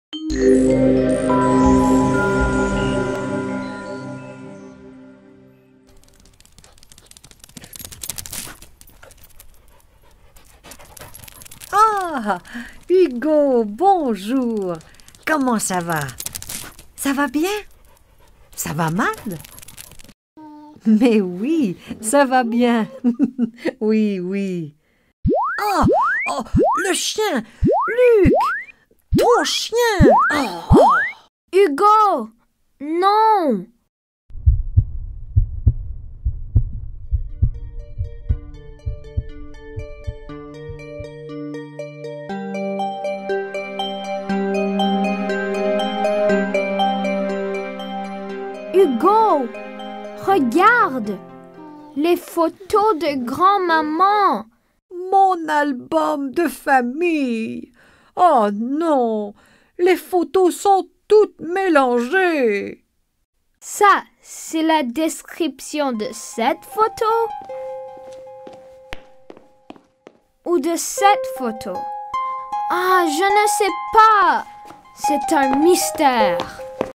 Ah, Hugo, bonjour. Comment ça va? Ça va bien? Ça va mal? Mais oui, ça va bien. Oui, oui. Oh, oh, le chien! Luc! Ton chien! Oh. Hugo! Non! Hugo! Regarde! Les photos de grand-maman! Mon album de famille! Oh non! Les photos sont toutes mélangées! Ça, c'est la description de cette photo? Ou de cette photo? Ah, je ne sais pas! C'est un mystère!